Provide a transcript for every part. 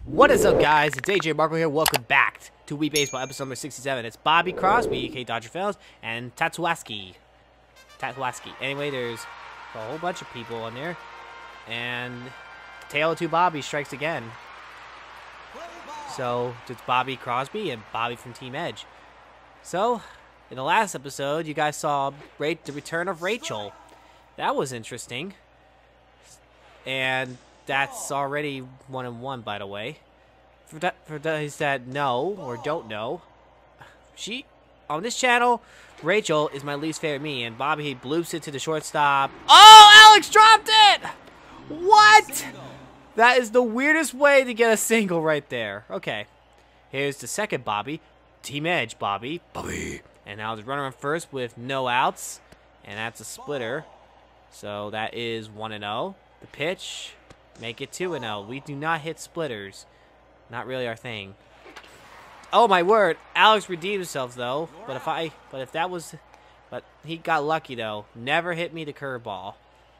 What is up, guys? It's ajmarkle here. Welcome back to Wii Baseball, episode number 67. It's Bobby Crosby, aka Dodger Fells, and Tatsuaski. Anyway, there's a whole bunch of people on there, and Tale of Two Bobby strikes again. So it's Bobby Crosby and Bobby from Team Edge. So in the last episode, you guys saw the return of Rachel. That was interesting, and that's already 1-1, by the way. For those that know or don't know, on this channel, Rachel is my least favorite Mii, and Bobby bloops it to the shortstop. Oh, Alex dropped it! What? That is the weirdest way to get a single right there. Okay, here's the second Bobby, Team Edge Bobby. And now the runner on first with no outs, and that's a splitter. So that is 1-0. The pitch. Make it 2-0. We do not hit splitters. Not really our thing. Oh my word! Alex redeemed himself though. But he got lucky though. Never hit me the curveball,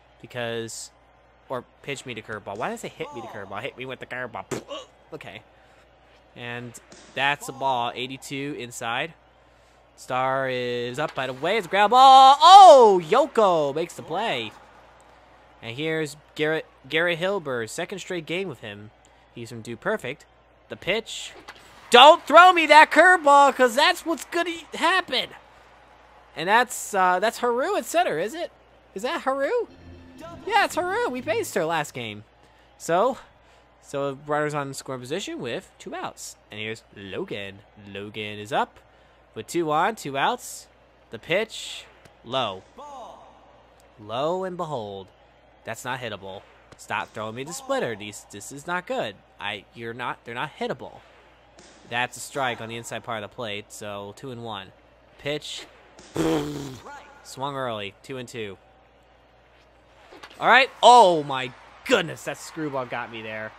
or pitch me the curveball. Why did I say hit me the curveball? Hit me with the curveball. Okay. And that's a ball. 82 inside. Star is up by the way. It's a ground ball. Oh, Yoko makes the play. And here's Garrett Hilber's second straight game with him. He's from Dude Perfect. The pitch. Don't throw me that curveball, because that's what's gonna happen. And that's Haru at center, is it? Is that Haru? Yeah, it's Haru. We faced her last game. So runners on scoring position with 2 outs. And here's Logan. Logan is up with 2 on, 2 outs. The pitch. Low. Lo and behold. That's not hittable. Stop throwing me the splitter. This is not good. They're not hittable. That's a strike on the inside part of the plate. So 2-1. Pitch. Swung early. 2-2. All right. Oh my goodness, that screwball got me there.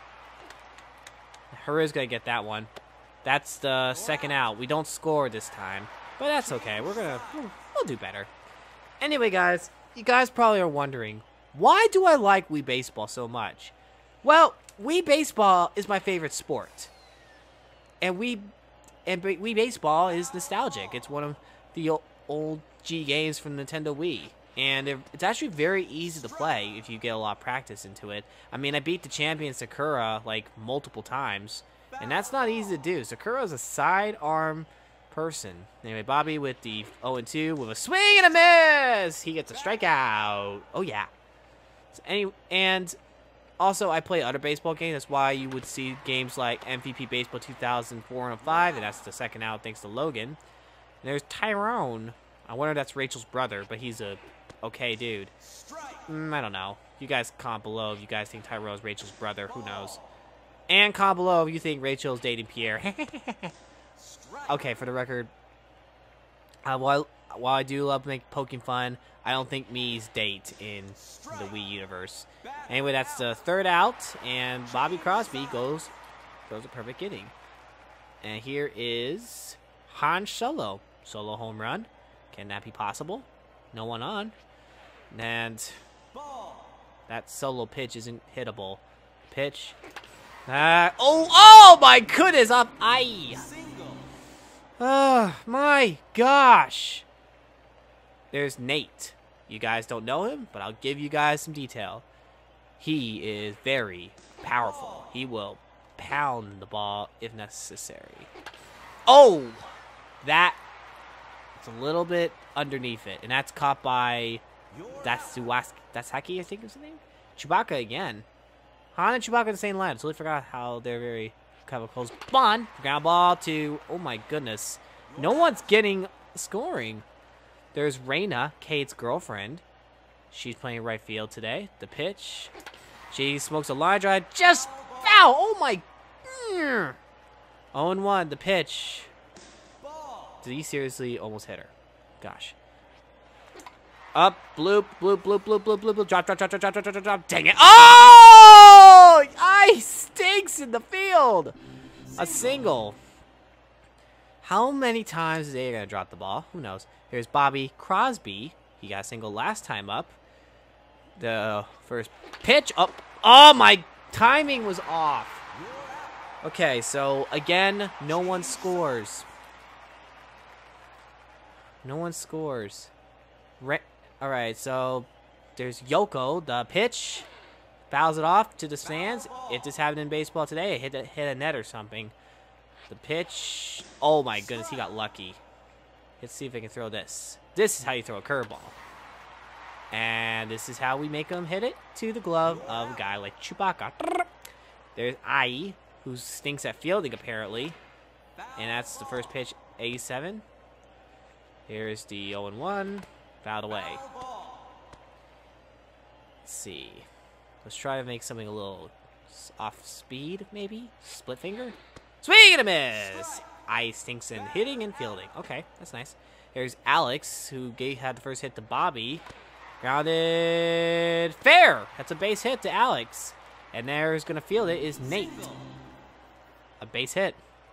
Haru's gonna get that one. That's the second out. We don't score this time, but that's okay. We'll do better. Anyway, guys, you guys probably are wondering, why do I like Wii Baseball so much? Well, Wii Baseball is my favorite sport. And Wii Baseball is nostalgic. It's one of the old G games from Nintendo Wii. And it's actually very easy to play if you get a lot of practice into it. I mean, I beat the champion Sakura like multiple times. And that's not easy to do. Sakura is a sidearm person. Anyway, Bobby with the 0-2 with a swing and a miss. He gets a strikeout. Oh, yeah. And also, I play other baseball games. That's why you would see games like MVP Baseball 2004 and 5, and that's the second out thanks to Logan. And there's Tyrone. I wonder if that's Rachel's brother, but he's a okay dude. I don't know. You guys comment below if you guys think Tyrone's Rachel's brother. Who knows? And comment below if you think Rachel's dating Pierre. Okay, for the record, while I do love poking fun, I don't think Mii's date in the Wii universe. Anyway, that's the third out, and Bobby Crosby goes a perfect inning. And here is Han Solo. Solo home run. Can that be possible? No one on. And that solo pitch isn't hittable. Pitch. Oh my goodness! Oh my gosh! There's Nate. You guys don't know him, but I'll give you guys some detail. He is very powerful. He will pound the ball if necessary. Oh! It's a little bit underneath it, and that's caught by Haki, I think is the name? Chewbacca again. Han and Chewbacca in the same line. Totally forgot how they're very close. Bond! Ground ball to... Oh my goodness. No one's getting scoring. There's Raina, Kate's girlfriend. She's playing right field today. The pitch. She smokes a line drive. Just foul! Oh my... 0-1, the pitch. Did he seriously almost hit her? Gosh. Up, bloop, bloop, bloop, bloop, bloop, bloop, bloop. Drop. Dang it. Oh! Ice stinks in the field. A single. How many times is they going to drop the ball? Who knows? Here's Bobby Crosby. He got a single last time up. The first pitch up. Oh, my timing was off. Okay, so again, no one scores. No one scores. Alright, so there's Yoko, the pitch. Fouls it off to the stands. It just happened in baseball today. It hit a net or something. The pitch. Oh my goodness, he got lucky. Let's see if I can throw this. This is how you throw a curveball. And this is how we make him hit it to the glove of a guy like Chewbacca. There's Ai, who stinks at fielding apparently. And that's the first pitch, 87. Here's the 0-1. Fouled away. Let's see. Let's try to make something a little off speed, maybe? Split finger? Swing and a miss! Ai stinks in hitting and fielding. Okay, that's nice. Here's Alex, who had the first hit to Bobby. Grounded. Fair! That's a base hit to Alex. And there's going to field it is Nate. A base hit.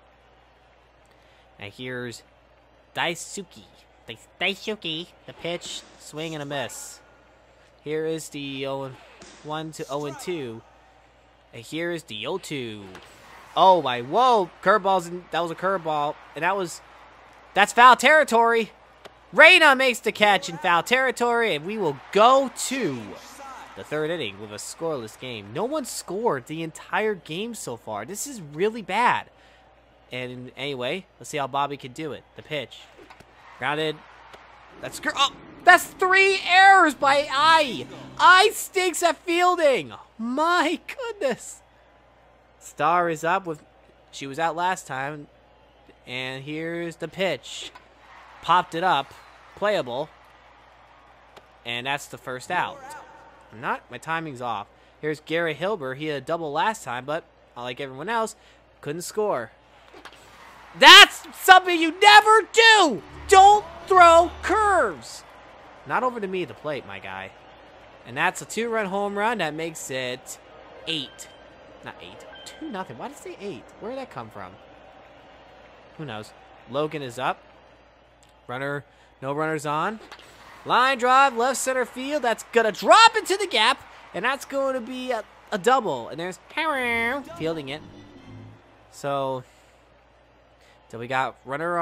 And here's Daisuke. Daisuke, the pitch, swing and a miss. Here is the 0-1 to 0-2. And here is the 0-2. Oh my, whoa, curveballs, that was a curveball. And that's foul territory. Reina makes the catch in foul territory, and we will go to the third inning with a scoreless game. No one scored the entire game so far. This is really bad. And anyway, let's see how Bobby can do it. The pitch. Grounded. That's 3 errors by Ai. Ai stinks at fielding. My goodness. Star is up with. She was out last time. And here's the pitch. Popped it up. Playable. And that's the first out. My timing's off. Here's Gary Hilber. He had a double last time, but like everyone else, couldn't score. That's something you never do! Don't throw curves! Not over to me, the plate, my guy. And that's a 2-run home run. That makes it 8. Not 8. 2-0. Why did it say 8? Where did that come from? Who knows? Logan is up. No runners on. Line drive, left center field. That's going to drop into the gap. And that's going to be a double. And there's fielding it. So we got runner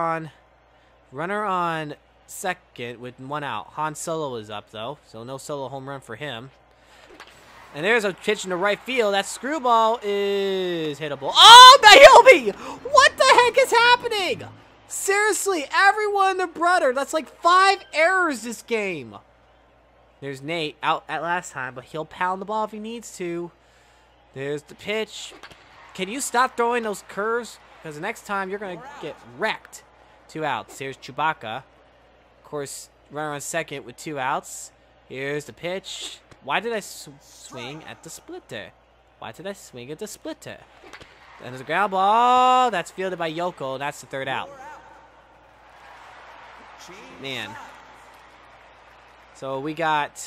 on second with 1 out. Han Solo is up, though. So no solo home run for him. And there's a pitch in the right field. That screwball is hittable. Oh, Naomi! What the heck is happening? Seriously, everyone and their brother. That's like 5 errors this game. There's Nate out at last time, but he'll pound the ball if he needs to. There's the pitch. Can you stop throwing those curves? Because the next time you're going to get wrecked. 2 outs. Here's Chewbacca. Of course, runner on second with 2 outs. Here's the pitch. Why did I swing at the splitter? And there's a ground ball. That's fielded by Yoko. That's the 3rd out. Man. So we got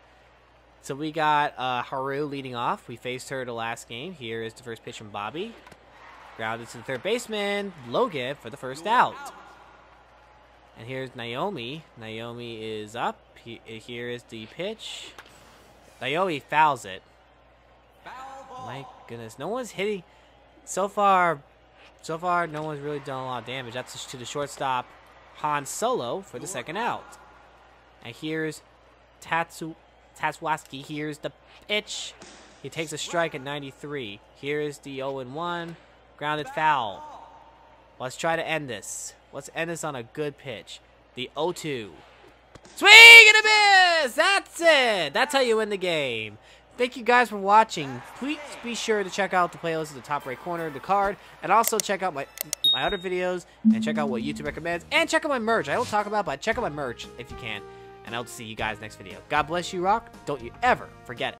Haru leading off. We faced her the last game. Here is the first pitch from Bobby. Grounded to the 3rd baseman, Logan, for the 1st out. And here's Naomi. Naomi is up. Here is the pitch. Naomi fouls it. My goodness, no one's hitting. So far, no one's really done a lot of damage. That's to the shortstop, Han Solo, for the 2nd out. And here's Tatsuwaski. Here's the pitch. He takes a strike at 93. Here is the 0-1. Grounded foul. Let's try to end this. Let's end this on a good pitch. The 0-2. Swing and a miss! That's it! That's how you win the game. Thank you guys for watching. Please be sure to check out the playlist in the top right corner of the card. And also check out my other videos. And check out what YouTube recommends. And check out my merch. I don't talk about, but check out my merch if you can. And I'll see you guys next video. God bless you, Rock. Don't you ever forget it.